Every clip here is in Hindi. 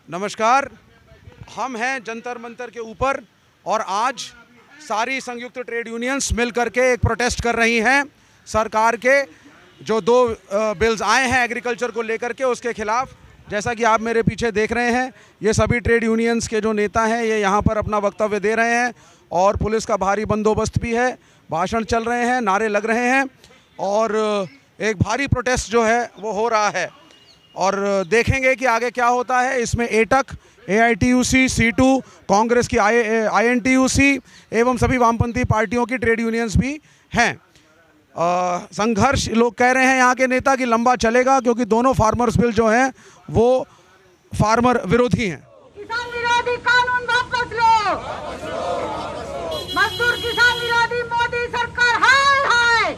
नमस्कार, हम हैं जंतर मंतर के ऊपर और आज सारी संयुक्त ट्रेड यूनियंस मिल करके एक प्रोटेस्ट कर रही हैं सरकार के जो दो बिल्स आए हैं एग्रीकल्चर को लेकर के उसके खिलाफ। जैसा कि आप मेरे पीछे देख रहे हैं, ये सभी ट्रेड यूनियंस के जो नेता हैं ये यहाँ पर अपना वक्तव्य दे रहे हैं और पुलिस का भारी बंदोबस्त भी है, भाषण चल रहे हैं, नारे लग रहे हैं और एक भारी प्रोटेस्ट जो है वो हो रहा है। और देखेंगे कि आगे क्या होता है। इसमें एटक, AITUC, C2, कांग्रेस की INTUC एवं सभी वामपंथी पार्टियों की ट्रेड यूनियंस भी हैं। संघर्ष लोग कह रहे हैं यहाँ के नेता कि लंबा चलेगा क्योंकि दोनों फार्मर्स बिल जो हैं वो फार्मर विरोधी हैं। किसान विरोधी कानून वापस लो, मजदूर किसान विरोधी मोदी सरकार हाय हाय,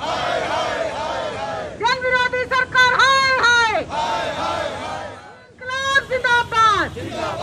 जन विरोधी सरकार हाय हाय, इंकलाब जिंदाबाद,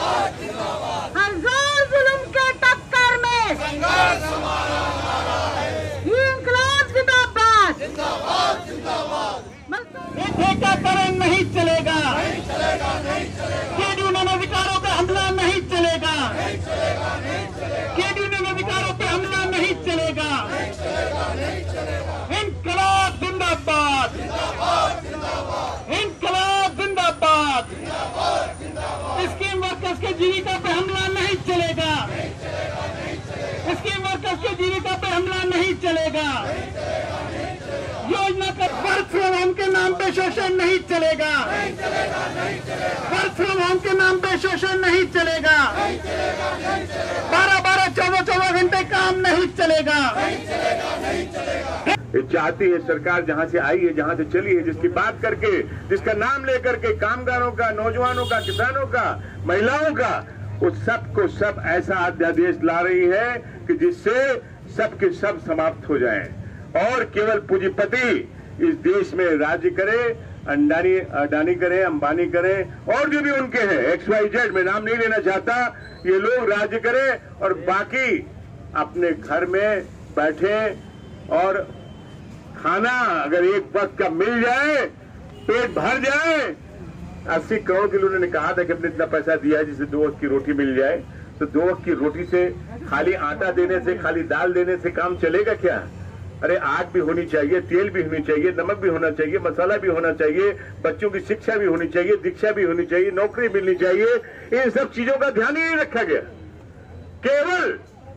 हर जोर जुल्म के टक्कर में संघर्ष हमारा नारा है, इंकलाब जिंदाबाद, जिंदाबाद जिंदाबाद। एकीकरण नहीं चलेगा, नहीं चलेगा, नहीं चलेगा। ट्रेड यूनियन अधिकारों पे हमला नहीं चलेगा, नहीं चलेगा, नहीं चलेगा। ट्रेड यूनियन अधिकारों पे हमला नहीं चलेगा, नहीं चलेगा, नहीं चलेगा। इंकलाब जिंदाबाद, जिंदाबाद जिंदाबाद। इंकलाब जिंदाबाद, जिंदाबाद जिंदाबाद। स्कीम वर्कर्स के जीविका पे हमला नहीं चलेगा, नहीं चलेगा, नहीं चलेगा। स्कीम वर्कर्स के जीविका पे हमला नहीं चलेगा, नहीं चलेगा, नहीं चलेगा। योजना का वर्क फ्रॉम होम के नाम पे शोषण नहीं चलेगा, नहीं चलेगा, नहीं चलेगा। वर्क फ्रॉम होम के नाम पे शोषण नहीं चलेगा, नहीं चलेगा, नहीं चलेगा। 12-12, 14-14 घंटे काम नहीं चलेगा, नहीं चलेगा, नहीं चलेगा। ये चाहती है सरकार जहां से आई है, जहां से चली है, जिसकी बात करके, जिसका नाम लेकर के कामगारों का, नौजवानों का, किसानों का, महिलाओं का, उस सब को सब ऐसा अध्यादेश ला रही है कि जिससे सबके सब समाप्त हो जाएं और केवल पूंजीपति इस देश में राज्य करे, अडानी करें, अंबानी करें और जो भी उनके हैं XYZ, मैं नाम नहीं लेना चाहता, ये लोग राज्य करें और बाकी अपने घर में बैठे और खाना अगर एक वक्त का मिल जाए, पेट भर जाए। 80 करोड़ के लोगों ने कहा था कि हमने इतना पैसा दिया है जिससे 2 वक्त की रोटी मिल जाए, तो 2 वक्त की रोटी से, खाली आटा देने से, खाली दाल देने से काम चलेगा क्या? अरे आग भी होनी चाहिए, तेल भी होनी चाहिए, नमक भी होना चाहिए, मसाला भी होना चाहिए, बच्चों की शिक्षा भी होनी चाहिए, दीक्षा भी होनी चाहिए, नौकरी मिलनी चाहिए। इन सब चीजों का ध्यान ही नहीं रखा गया। केवल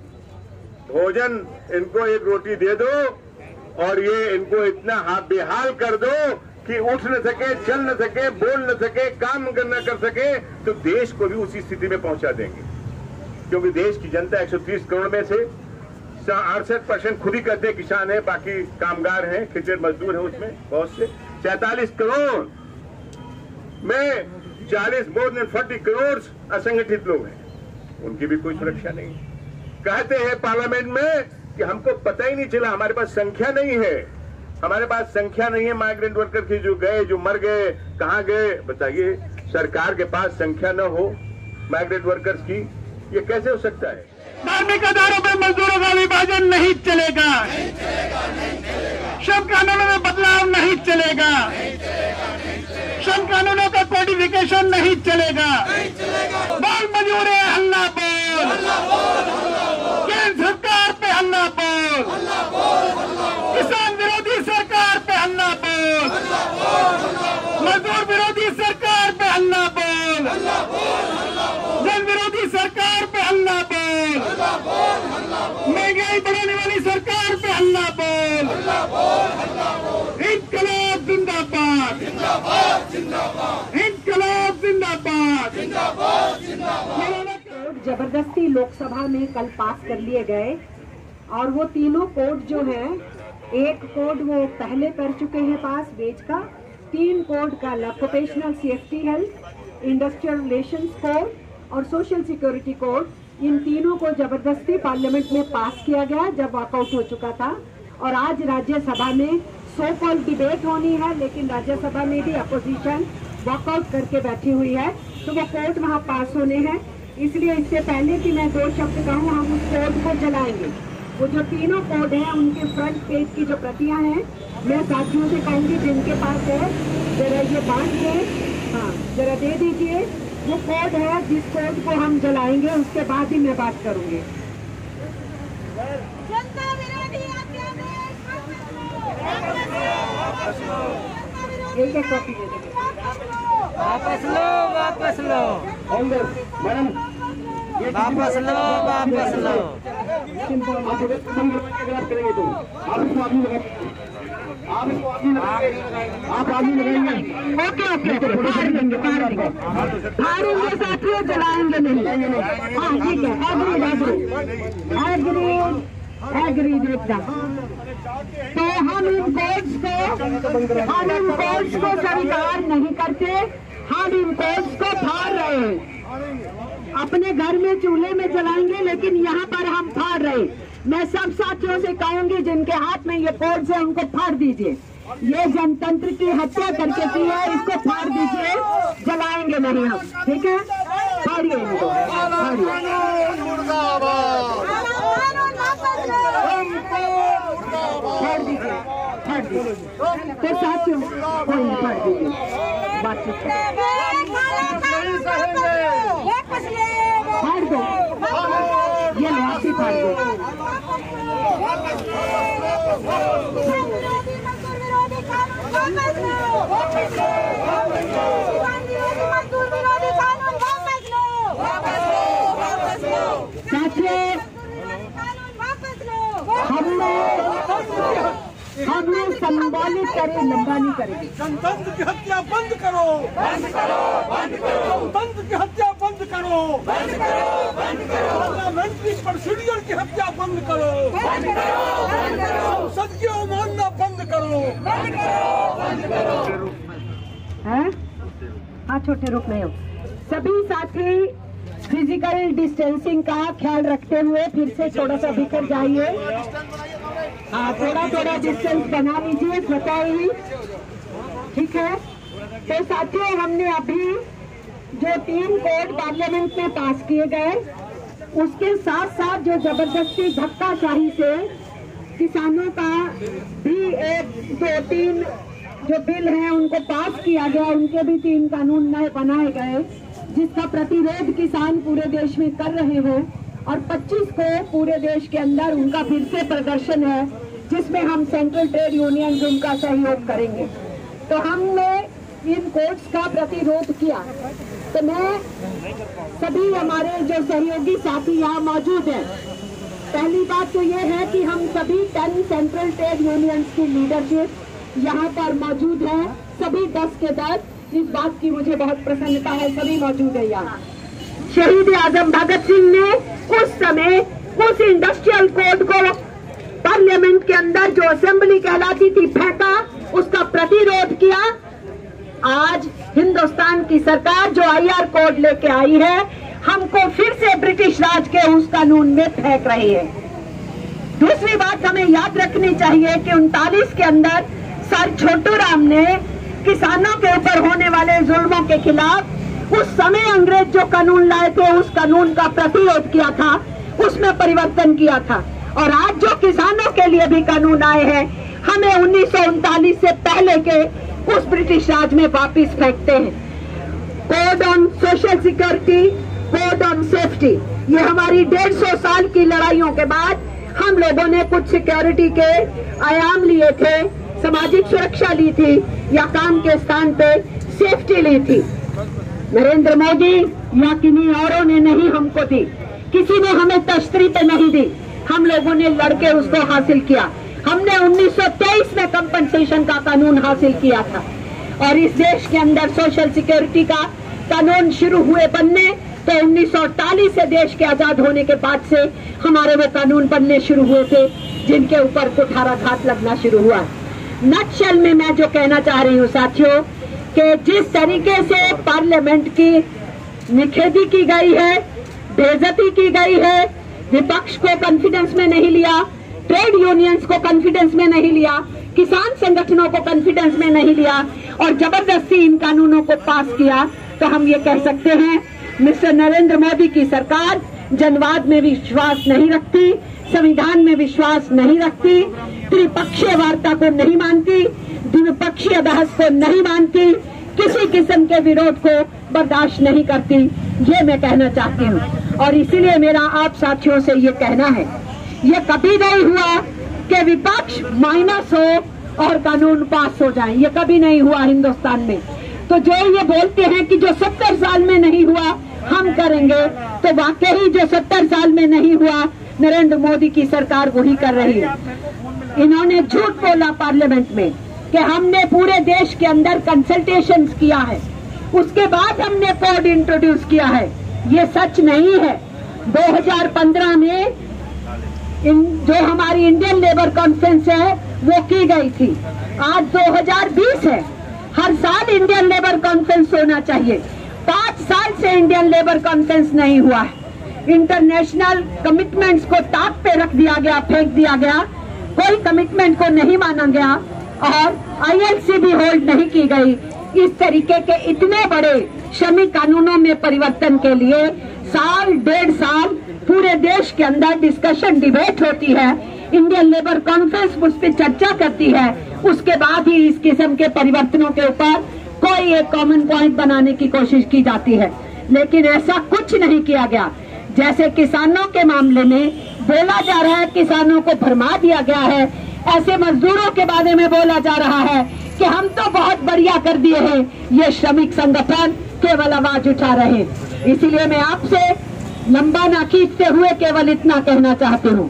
भोजन, इनको एक रोटी दे दो और ये इनको इतना बेहाल कर दो कि उठ न सके, चल न सके, बोल न सके, काम न कर सके, तो देश को भी उसी स्थिति में पहुंचा देंगे। क्योंकि देश की जनता 130 करोड़ में से 68% खुद ही कहते हैं किसान है, बाकी कामगार हैं, खेत मजदूर हैं, उसमें बहुत से 44 करोड़ में 40 करोड़ असंगठित लोग हैं, उनकी भी कोई सुरक्षा नहीं। कहते हैं पार्लियामेंट में कि हमको पता ही नहीं चला, हमारे पास संख्या नहीं है, हमारे पास संख्या नहीं है माइग्रेंट वर्कर की, जो गए, जो मर गए, कहाँ गए। बताइए, सरकार के पास संख्या न हो माइग्रेंट वर्कर्स की, ये कैसे हो सकता है? धार्मिक आधारों पर मजदूरों का विभाजन नहीं चलेगा, नहीं चलेगा, नहीं चलेगा। श्रम कानूनों में बदलाव नहीं चलेगा, नहीं चलेगा, नहीं चलेगा। श्रम कानूनों का कोडिफिकेशन नहीं चलेगा, नहीं चलेगा। बाल मजदूर है, हल्ला बोल, हल्ला बोल, हल्ला बोल। केंद्र सरकार पे हल्ला बोल, हल्ला बोल, हल्ला बोल। किसान विरोधी सरकार पे हल्ला बोल, हल्ला बोल, हल्ला बोल। मजदूर विरोधी सरकार पे हल्ला बोल, हल्ला बोल, हल्ला बोल। जन विरोधी सरकार पे हल्ला बोल, हल्ला बोल, हल्ला बोल। महंगाई बढ़ाने वाली सरकार पे हल्ला बोल, हल्ला बोल, हल्ला बोल। इंकलाब जिंदाबाद, जिंदाबाद, जिंदाबाद, इंकलाब जिंदाबाद, जिंदाबाद, जिंदाबाद। कोड जबरदस्ती लोकसभा में कल पास कर लिए गए और वो तीनों कोड जो हैं, एक कोड वो पहले कर चुके हैं पास वेज का, 3 कोड का occupational safety health, industrial relations code और सोशल सिक्योरिटी कोड, इन तीनों को जबरदस्ती पार्लियामेंट में पास किया गया जब वॉकआउट हो चुका था। और आज राज्यसभा में सो कॉल डिबेट होनी है, लेकिन राज्यसभा में भी अपोजिशन वॉकआउट करके बैठी हुई है, तो वो कोड वहाँ पास होने हैं। इसलिए इससे पहले कि मैं 2 शब्द कहूँ, हम उस कोड को जलाएंगे। वो जो तीनों कोड हैं उनके फ्रंट पेज की जो प्रतियां हैं, मैं साथियों से कहूँगी जिनके पास है जरा ये बांट के, हाँ जरा दे दीजिए वो कोड है जिस कोड को हम जलाएंगे उसके बाद ही मैं बात करूंगी। जनता विरोधी अध्यादेश एक एक कॉपी दे देंगे। वापस लो, वापस लो, मैडम वापस लो, वापस लो। आप करेंगे तो आप इसको आदमी लगाएंगे। ओके ओके फाड़ेंगे साथियों, जलाएंगे नहीं। हाँ ठीक है, एग्रीड एकदम। तो हम इन कोड्स को स्वीकार नहीं करते, हम इन कोड्स को फाड़ रहे हैं। अपने घर में चूल्हे में जलाएंगे लेकिन यहाँ पर हम फाड़ रहे हैं। मैं सब साथियों से कहूंगी जिनके हाथ में ये कोड्स है उनको फाड़ दीजिए। ये जनतंत्र की हत्या करके की है, इसको फाड़ दीजिए, जलाएंगे नहीं हम, ठीक है? फाड़िए इनको, फाड़िए। फाड़ दीजिए, फाड़ दीजिए। तो साथियों कोई नहीं, फाड़ दीजिए, बातचीत फाड़ दो, ये लाठी फाड़ दो। साथियों हमने संबोधित करे, लंबा नहीं करेंगे। गणतंत्र की हत्या बंद करो, बंद करो, बंद करो। गणतंत्र की हत्या बंद करो, बंद करो, बंद करो। पार्लियामेंट्री प्रोसीडियर की हत्या बंद करो, बंद करो, बंद करो। संसद की अवमानना बंद करो, बंद करो, बंद करो। हैं? हाँ छोटे रुक नहीं हो। सभी साथी फिजिकल डिस्टेंसिंग का ख्याल रखते हुए फिर से थोड़ा सा बिखर जाइए। हाँ थोड़ा थोड़ा डिस्टेंस बना लीजिए स्वतः ही, ठीक है? तो साथियों हमने अभी जो 3 कोड पार्लियामेंट में पास किए गए उसके साथ साथ जो जबरदस्ती धक्काशाही से किसानों का भी 1, 2, 3 जो बिल हैं उनको पास किया गया, उनके भी 3 कानून नए बनाए गए जिसका प्रतिरोध किसान पूरे देश में कर रहे हैं। और 25 को पूरे देश के अंदर उनका फिर से प्रदर्शन है जिसमें हम सेंट्रल ट्रेड यूनियन उनका सहयोग करेंगे। तो हमने इन कोड्स का प्रतिरोध किया। तो मैं सभी हमारे जो सहयोगी साथी यहाँ मौजूद हैं, पहली बात तो ये है कि हम सभी 10 सेंट्रल ट्रेड यूनियंस की लीडरशिप यहाँ पर मौजूद है, सभी 10 के 10। इस बात की मुझे बहुत प्रसन्नता है, सभी मौजूद है यहाँ। शहीद आजम भगत सिंह ने उस समय उस इंडस्ट्रियल कोड को पार्लियामेंट के अंदर जो असेंबली कहलाती थी फेंका, उसका प्रतिरोध किया। आज हिंदुस्तान की सरकार जो IR कोड लेके आई है हमको फिर से ब्रिटिश राज के उस कानून में फेंक रही है। दूसरी बात हमें याद रखनी चाहिए कि 39 के अंदर सर छोटू राम ने किसानों के ऊपर होने वाले जुल्मों के खिलाफ उस समय अंग्रेज जो कानून लाए थे उस कानून का प्रतिरोध किया था, उसमें परिवर्तन किया था। और आज जो किसानों के लिए भी कानून आए हैं हमें 1939 से पहले के उस ब्रिटिश राज में वापिस फेंकते हैं। Code on social security, code on safety, ये हमारी 150 साल की लड़ाइयों के बाद हम लोगों ने कुछ सिक्योरिटी के आयाम लिए थे, सामाजिक सुरक्षा ली थी या काम के स्थान पे सेफ्टी ली थी। नरेंद्र मोदी या किन्हीं औरों ने नहीं हमको दी, किसी ने हमें तश्तरी पे नहीं दी, हम लोगों ने लड़के उसको हासिल किया। हमने 1923 में कंपनसेशन का कानून हासिल किया था और इस देश के अंदर सोशल सिक्योरिटी का कानून शुरू हुए बनने तो 1948 से देश के आजाद होने के बाद से हमारे वो कानून बनने शुरू हुए थे जिनके ऊपर कुठाराघात लगना शुरू हुआ। नटशेल में मैं जो कहना चाह रही हूँ साथियों कि जिस तरीके से पार्लियामेंट की निखेधी की गई है, बेइज्जती की गई है, विपक्ष को कॉन्फिडेंस में नहीं लिया, ट्रेड यूनियंस को कॉन्फिडेंस में नहीं लिया, किसान संगठनों को कॉन्फिडेंस में नहीं लिया और जबरदस्ती इन कानूनों को पास किया, तो हम ये कह सकते हैं मिस्टर नरेंद्र मोदी की सरकार जनवाद में विश्वास नहीं रखती, संविधान में विश्वास नहीं रखती, त्रिपक्षीय वार्ता को नहीं मानती, द्विपक्षीय बहस को नहीं मानती, किसी किस्म के विरोध को बर्दाश्त नहीं करती, ये मैं कहना चाहती हूँ। और इसीलिए मेरा आप साथियों से ये कहना है, ये कभी नहीं हुआ कि विपक्ष माइनस हो और कानून पास हो जाए, ये कभी नहीं हुआ हिंदुस्तान में। तो जो ये बोलते हैं कि जो 70 साल में नहीं हुआ हम करेंगे, तो वाकई जो 70 साल में नहीं हुआ नरेंद्र मोदी की सरकार वही कर रही है। इन्होंने झूठ बोला पार्लियामेंट में कि हमने पूरे देश के अंदर कंसल्टेशन किया है, उसके बाद हमने कोड इंट्रोड्यूस किया है। ये सच नहीं है। 2015 में जो हमारी इंडियन लेबर कॉन्फ्रेंस है वो की गई थी। आज 2020 है, हर साल इंडियन लेबर कॉन्फ्रेंस होना चाहिए। 5 साल से इंडियन लेबर कॉन्फ्रेंस नहीं हुआ है। इंटरनेशनल कमिटमेंट्स को ताक पे रख दिया गया, फेंक दिया गया, कोई कमिटमेंट को नहीं माना गया और ILC भी होल्ड नहीं की गई। इस तरीके के इतने बड़े श्रमिक कानूनों में परिवर्तन के लिए साल 1.5 साल पूरे देश के अंदर डिस्कशन डिबेट होती है, इंडियन लेबर कॉन्फ्रेंस उस पर चर्चा करती है, उसके बाद ही इस किस्म के परिवर्तनों के ऊपर कोई एक कॉमन पॉइंट बनाने की कोशिश की जाती है। लेकिन ऐसा कुछ नहीं किया गया। जैसे किसानों के मामले में बोला जा रहा है, किसानों को भरमा दिया गया है, ऐसे मजदूरों के बारे में बोला जा रहा है कि हम तो बहुत बढ़िया कर दिए हैं। ये श्रमिक संगठन केवल आवाज उठा रहे हैं। इसीलिए मैं आपसे लंबा ना खींचते हुए केवल इतना कहना चाहती हूँ,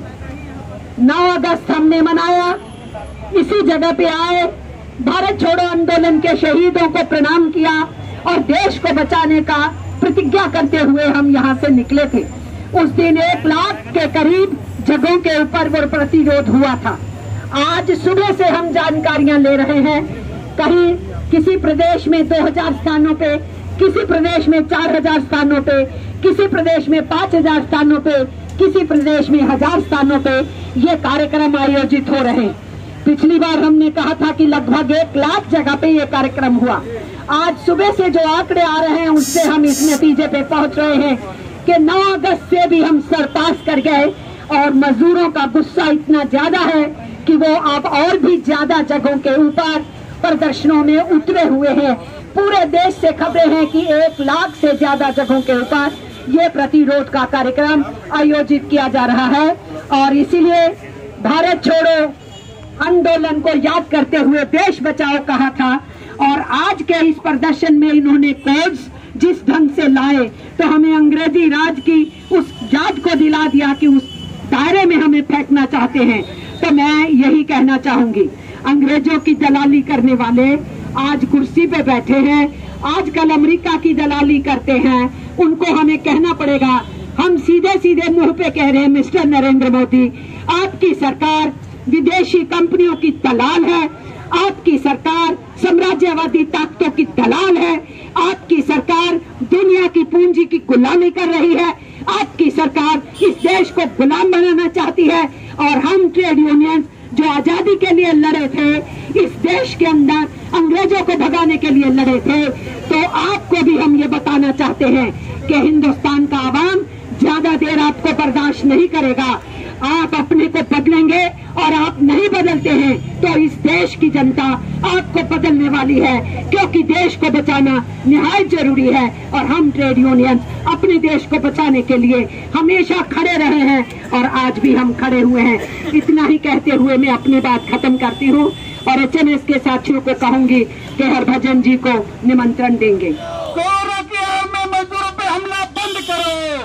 9 अगस्त हमने मनाया, इसी जगह पे आए, भारत छोड़ो आंदोलन के शहीदों को प्रणाम किया और देश को बचाने का प्रतिज्ञा करते हुए हम यहाँ से निकले थे। उस दिन 1 लाख के करीब जगहों के ऊपर वो प्रतिरोध हुआ था। आज सुबह से हम जानकारियां ले रहे हैं, कहीं किसी प्रदेश में 2000 स्थानों पे, किसी प्रदेश में 4000 स्थानों पे, किसी प्रदेश में 5000 स्थानों पे, किसी प्रदेश में 1000 स्थानों पे ये कार्यक्रम आयोजित हो रहे हैं। पिछली बार हमने कहा था कि लगभग 1 लाख जगह पे ये कार्यक्रम हुआ। आज सुबह से जो आंकड़े आ रहे हैं उससे हम इस नतीजे पे पहुंच रहे हैं कि 9 अगस्त से भी हम सरपास कर गए और मजदूरों का गुस्सा इतना ज्यादा है कि वो अब और भी ज्यादा जगहों के ऊपर प्रदर्शनों में उतरे हुए हैं। पूरे देश से खबरें हैं कि 1 लाख से ज्यादा जगहों के ऊपर ये प्रतिरोध का कार्यक्रम आयोजित किया जा रहा है। और इसीलिए भारत छोड़ो आंदोलन को याद करते हुए देश बचाओ कहा था और आज के इस प्रदर्शन में इन्होंने कोड्स जिस ढंग से लाए तो हमें अंग्रेजी राज की उस याद को दिला दिया कि उस दायरे में हमें फेंकना चाहते हैं। तो मैं यही कहना चाहूंगी, अंग्रेजों की दलाली करने वाले आज कुर्सी पे बैठे हैं, आजकल अमेरिका की दलाली करते हैं, उनको हमें कहना पड़ेगा। हम सीधे सीधे मुंह पे कह रहे हैं, मिस्टर नरेंद्र मोदी, आपकी सरकार विदेशी कंपनियों की दलाल है, आपकी सरकार साम्राज्यवादी ताकतों की दलाल है, आपकी सरकार दुनिया की पूंजी की गुलामी कर रही है, आपकी सरकार इस देश को गुलाम बनाना चाहती है। और हम ट्रेड यूनियन जो आजादी के लिए लड़े थे, इस देश के अंदर अंग्रेजों को भगाने के लिए लड़े थे, तो आपको भी हम ये बताना चाहते हैं कि हिंदुस्तान का आवाम ज्यादा देर आपको बर्दाश्त नहीं करेगा। आप अपने को बदलेंगे और आप नहीं बदलते हैं तो इस देश की जनता आपको बदलने वाली है, क्योंकि देश को बचाना निहायत जरूरी है। और हम ट्रेड यूनियन अपने देश को बचाने के लिए हमेशा खड़े रहे हैं और आज भी हम खड़े हुए हैं। इतना ही कहते हुए मैं अपनी बात खत्म करती हूँ और HMS के साथियों को कहूंगी कि हरभजन जी को निमंत्रण देंगे। कोरोना की आड़ में मजदूरों पे हमला बंद करो।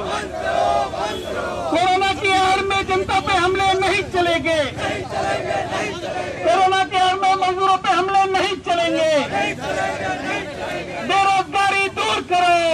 कोरोना की आड़ में जनता पे हमले नहीं चलेंगे। कोरोना की आड़ में मजदूरों पे हमले नहीं चलेंगे। बेरोजगारी दूर करो।